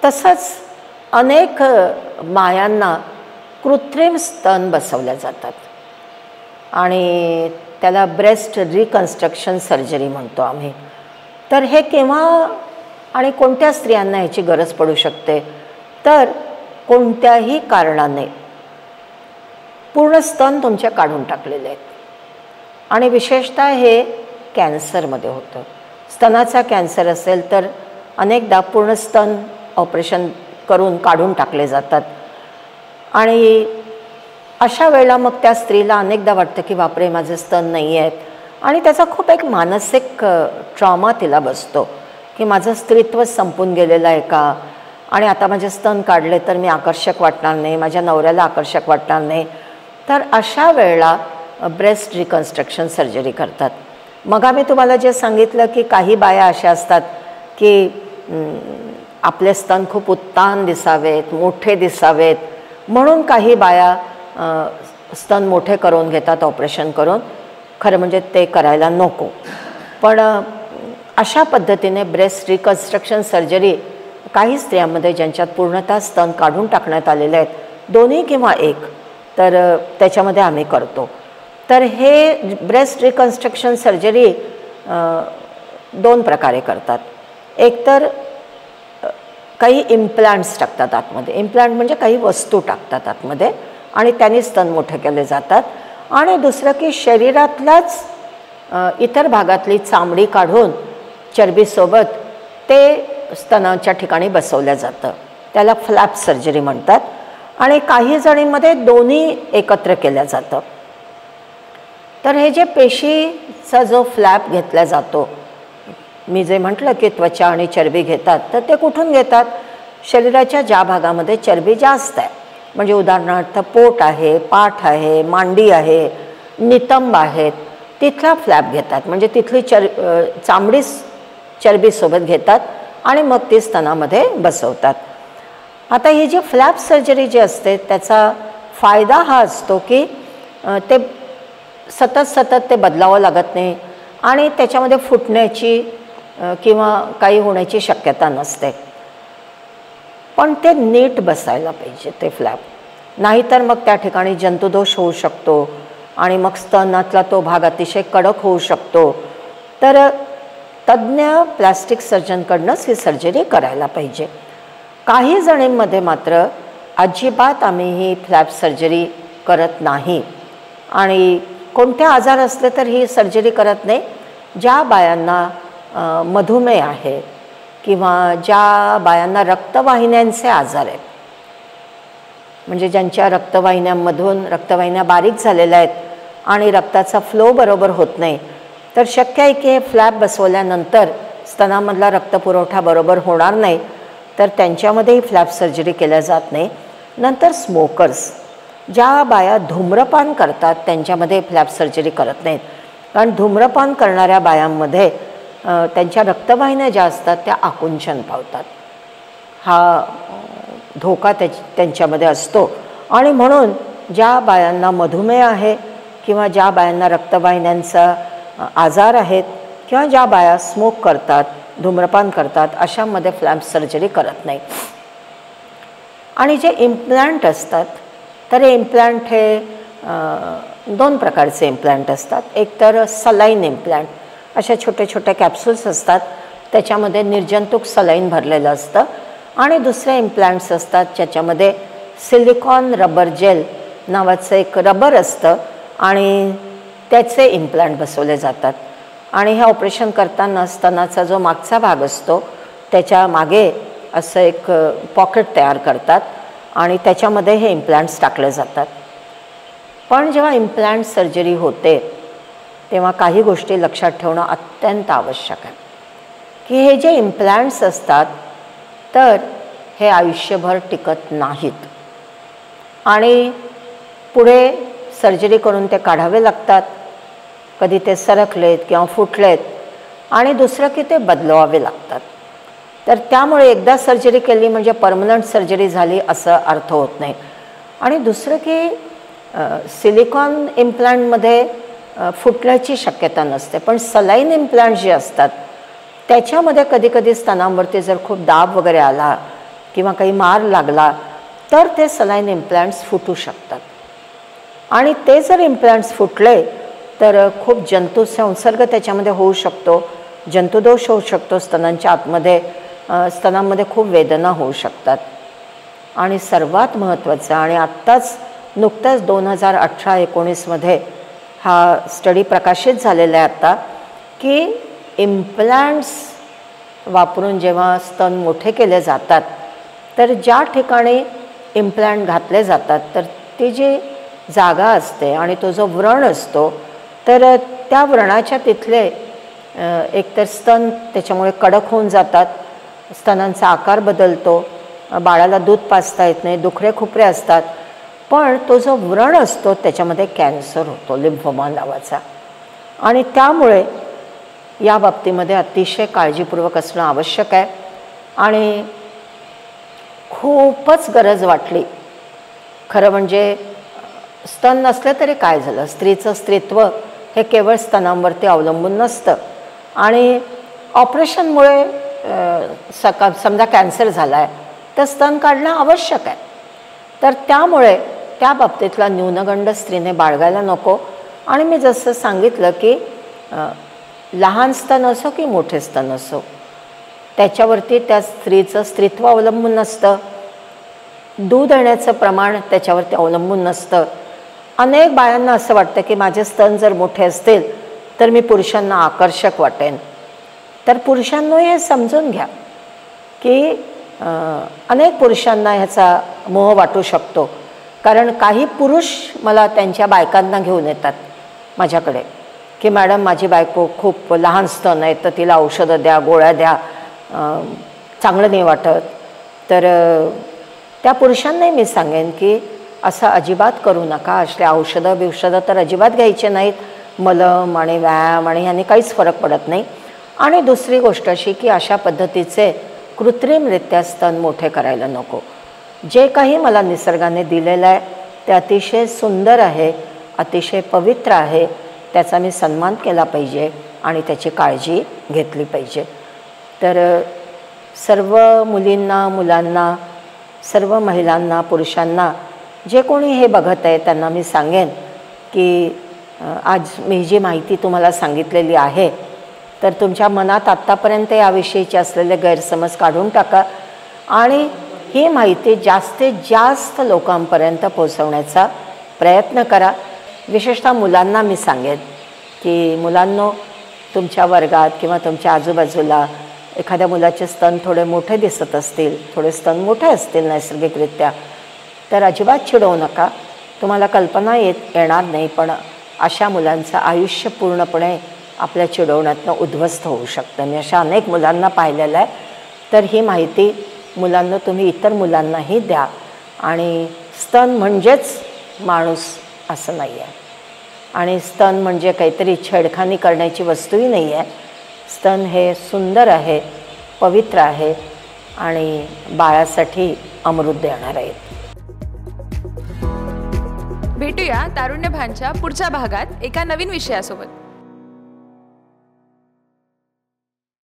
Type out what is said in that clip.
तसंच अनेक मायांना कृत्रिम स्तन बसवल्या जातात आणि त्याला ब्रेस्ट रिकन्स्ट्रक्शन सर्जरी म्हणतो आम्ही. तर हे केव्हा आणि कोणत्या स्त्रियांना ह्याची गरज पडू शकते, तर कोणत्याही कारणाने पूर्ण स्तन तुमचे काढून टाकलेले आहेत आणि विशेषतः हे कॅन्सरमध्ये होतं. स्तनाचा कॅन्सर असेल तर अनेकदा पूर्ण स्तन ऑपरेशन करून काढून टाकले जातात आणि अशा वेळेला मग त्या स्त्रीला अनेकदा वाटतं की बापरे माझे स्तन नाही आहेत आणि त्याचा खूप एक मानसिक ट्रॉमा तिला बसतो की माझं स्त्रीत्व संपून गेलेलं आहे का आणि आता माझे स्तन काढले तर मी आकर्षक वाटणार नाही, माझ्या नवऱ्याला आकर्षक वाटणार नाही. तर अशा वेळेला ब्रेस्ट रिकन्स्ट्रक्शन सर्जरी करतात. मग आम्ही तुम्हाला जे सांगितलं की काही बाया अशा असतात की आपले स्तन खूप उत्तान दिसावेत, मोठे दिसावेत म्हणून काही बाया स्तन मोठे करून घेतात ऑपरेशन करून. खरं म्हणजे ते करायला नको. पण अशा पद्धतीने ब्रेस्ट रिकन्स्ट्रक्शन सर्जरी काही स्त्रियांमध्ये ज्यांच्यात पूर्णतः स्तन काढून टाकण्यात आलेले आहेत, दोन्ही किंवा एक, तर त्याच्यामध्ये आम्ही करतो. तर हे ब्रेस्ट रिकन्स्ट्रक्शन सर्जरी दोन प्रकारे करतात. एक तर काही इम्प्लांट्स टाकतात आतमध्ये. इम्प्लांट म्हणजे काही वस्तू टाकतात आतमध्ये आणि त्यांनी स्तन मोठे केले जातात. आणि दुसरं की शरीरातल्याच इतर भागातली चामडी काढून चरबीसोबत ते स्तनाच्या ठिकाणी बसवलं जातं. त्याला फ्लॅप सर्जरी म्हणतात. आणि काही जणींमध्ये दोन्ही एकत्र केल्या जातं. तर हे जे पेशीचा जो फ्लॅप घेतला जातो, मी जे म्हटलं की त्वचा आणि चरबी घेतात, तर ते कुठून घेतात? शरीराच्या ज्या भागामध्ये चरबी जास्त आहे, म्हणजे उदाहरणार्थ पोट आहे, पाठ आहे, मांडी आहे, नितंब आहेत, तिथला फ्लॅप घेतात. म्हणजे तिथली चामडी चरबीसोबत घेतात आणि मग ती स्तनामध्ये बसवतात. आता ही जी फ्लॅप सर्जरी जी असते त्याचा फायदा हा असतो की ते सतत ते बदलावं लागत नाही आणि त्याच्यामध्ये फुटण्याची किंवा काही होण्याची शक्यता नसते. पण ते नीट बसायला पाहिजे ते फ्लॅप, नाहीतर मग त्या ठिकाणी जंतुदोष होऊ शकतो आणि मग स्तनातला तो भाग अतिशय कडक होऊ शकतो. तर तज्ज्ञ प्लास्टिक सर्जनकडनंच ही सर्जरी करायला पाहिजे. काही जणींमध्ये मात्र अजिबात आम्ही ही फ्लॅप सर्जरी करत नाही आणि कोणते आजार असले तर ही सर्जरी करत नाही. ज्या बायांना मधुमेह आहे किंवा ज्या बायांना रक्तवाहिन्यांचे आजार आहेत, म्हणजे ज्यांच्या रक्तवाहिन्यांमधून रक्तवाहिन्या बारीक झालेल्या आहेत आणि रक्ताचा फ्लो बरोबर होत नाही, तर शक्य आहे की हे फ्लॅप बसवल्यानंतर स्तनामधला रक्तपुरवठा बरोबर होणार नाही, तर त्यांच्यामध्येही फ्लॅप सर्जरी केल्या जात नाही. नंतर स्मोकर्स, ज्या बाया धूम्रपान करतात त्यांच्यामध्ये फ्लॅप सर्जरी करत नाहीत, कारण धूम्रपान करणाऱ्या बायांमध्ये त्यांच्या रक्तवाहिन्या ज्या असतात त्या आकुंचन पावतात. हा धोका त्यांच्यामध्ये असतो आणि म्हणून ज्या बायांना मधुमेह आहे किंवा ज्या बायांना रक्तवाहिन्यांचा आजार आहेत किंवा ज्या बाया स्मोक करतात, धूम्रपान करतात, अशामध्ये फ्लॅप सर्जरी करत नाही. आणि जे इम्प्लांट असतात तर हे इम्प्लांट हे दोन प्रकारचे इम्प्लांट असतात. एक तर सलाईन इम्प्लांट, अशा छोटे छोटे कॅप्सूल्स असतात, त्याच्यामध्ये निर्जंतुक सलाईन भरलेलं असतं. आणि दुसरे इम्प्लांट्स असतात ज्याच्यामध्ये सिलिकॉन रबर जेल नावाचं एक रबर असतं आणि त्याचे इम्प्लांट बसवले जातात. आणि हे ऑपरेशन करताना स्तनाचा जो मागचा भाग असतो त्याच्या मागे असं एक पॉकेट तयार करतात आणि त्याच्यामध्ये हे इम्प्लांट्स टाकले जातात. पण जेव्हा इम्प्लांट सर्जरी होते तेव्हा काही गोष्टी लक्षात ठेवणं अत्यंत आवश्यक आहे की हे जे इम्प्लांट्स असतात तर हे आयुष्यभर टिकत नाहीत आणि पुढे सर्जरी करून ते काढावे लागतात. कधी ते सरकलेत किंवा फुटलेत आणि दुसरं की ते बदलवावे लागतात. तर त्यामुळे एकदा सर्जरी केली म्हणजे परमनंट सर्जरी झाली असं अर्थ होत नाही. आणि दुसरं की सिलिकॉन इम्प्लांटमध्ये फुटण्याची शक्यता नसते, पण सलाईन इम्प्लांट जे असतात त्याच्यामध्ये कधीकधी स्तनांवरती जर खूप दाब वगैरे आला किंवा काही मार लागला तर ते सलाईन इम्प्लांट्स फुटू शकतात. आणि ते जर इम्प्लांट्स फुटले तर खूप जंतू संसर्ग त्याच्यामध्ये होऊ शकतो, जंतुदोष होऊ शकतो, स्तनांच्या आतमध्ये स्तनांमध्ये खूप वेदना होऊ शकतात. आणि सर्वात महत्त्वाचं, आणि आत्ताच नुकतंच 2018-19मध्ये हा स्टडी प्रकाशित झालेला आहे आत्ता, की इम्प्लांट्स वापरून जेव्हा स्तन मोठे केले जातात तर ज्या ठिकाणी इम्प्लांट घातले जातात तर ती जी जागा असते आणि तो जो व्रण असतो तर त्या व्रणाच्या तिथले एकतर स्तन त्याच्यामुळे कडक होऊन जातात, स्तनांचा आकार बदलतो, बाळाला दूध पाजता येत नाही, दुखरे खुपरे असतात. पण तो जो व्रण असतो त्याच्यामध्ये कॅन्सर होतो, लिम्फोमा नावाचा. आणि त्यामुळे या बाबतीमध्ये अतिशय काळजीपूर्वक असणं आवश्यक आहे. आणि खूपच गरज वाटली खरं म्हणजे, स्तन नसले तरी काय झालं, स्त्रीचं स्त्रीत्व हे केवळ स्तनांवरती अवलंबून नसतं. आणि ऑपरेशनमुळे समजा कॅन्सर झाला आहे तर स्तन काढणं आवश्यक आहे. तर त्यामुळे त्या बाबतीतला न्यूनगंड स्त्रीने बाळगायला नको. आणि मी जसं सांगितलं की लहान स्तन असो की मोठे स्तन असो त्याच्यावरती त्या स्त्रीचं स्त्रीत्व अवलंबून नसतं, दूध येण्याचं प्रमाण त्याच्यावरती अवलंबून नसतं. अनेक बायांना असं वाटतं की माझे स्तन जर मोठे असतील तर मी पुरुषांना आकर्षक वाटेन. तर पुरुषांनो हे समजून घ्या की अनेक पुरुषांना ह्याचा मोह वाटू शकतो. कारण काही पुरुष मला त्यांच्या बायकांना घेऊन येतात माझ्याकडे की मॅडम माझी बायको खूप लहान स्तन आहे तर तिला औषधं द्या, गोळ्या द्या, चांगलं नाही वाटत. तर त्या पुरुषांनाही मी सांगेन की असं अजिबात करू नका. असले औषधं तर अजिबात घ्यायचे नाहीत. मलम आणि व्यायाम आणि ह्याने काहीच फरक पडत नाही. आणि दुसरी गोष्ट अशी की अशा पद्धतीचे कृत्रिमरित्या स्तन मोठे करायला नको. जे काही मला निसर्गाने दिलेलं आहे ते अतिशय सुंदर आहे, अतिशय पवित्र आहे. त्याचा मी सन्मान केला पाहिजे आणि त्याची काळजी घेतली पाहिजे. तर सर्व मुलींना, मुलांना, सर्व महिलांना, पुरुषांना, जे कोणी हे बघत आहे त्यांना मी सांगेन की आज मी जी माहिती तुम्हाला सांगितलेली आहे तर तुमच्या मनात आत्तापर्यंत याविषयीचे असलेले गैरसमज काढून टाका आणि ही माहिती जास्तीत जास्त लोकांपर्यंत पोहोचवण्याचा प्रयत्न करा. विशेषतः मुलांना मी सांगेन की मुलांनो, तुमच्या वर्गात किंवा तुमच्या आजूबाजूला एखाद्या मुलाचे स्तन थोडे मोठे दिसत असतील, थोडे स्तन मोठे असतील नैसर्गिकरित्या, तर अजिबात चिडवू नका. तुम्हाला कल्पना येणार नाही, पण अशा मुलांचं आयुष्य पूर्णपणे आपल्या चिडवण्यातनं उद्ध्वस्त होऊ शकतं. मी अशा अनेक मुलांना पाहिलेलं आहे. तर ही माहिती मुलांना तुम्ही इतर मुलांनाही द्या. आणि स्तन म्हणजेच माणूस असं नाही आहे. आणि स्तन म्हणजे काहीतरी छेडखानी करण्याची वस्तूही नाही आहे. स्तन हे सुंदर आहे, पवित्र आहे आणि बाळासाठी अमृत देणार आहेत. भेटूया तारुण्य भानच्या पुढच्या भागात एका नवीन विषयासोबत.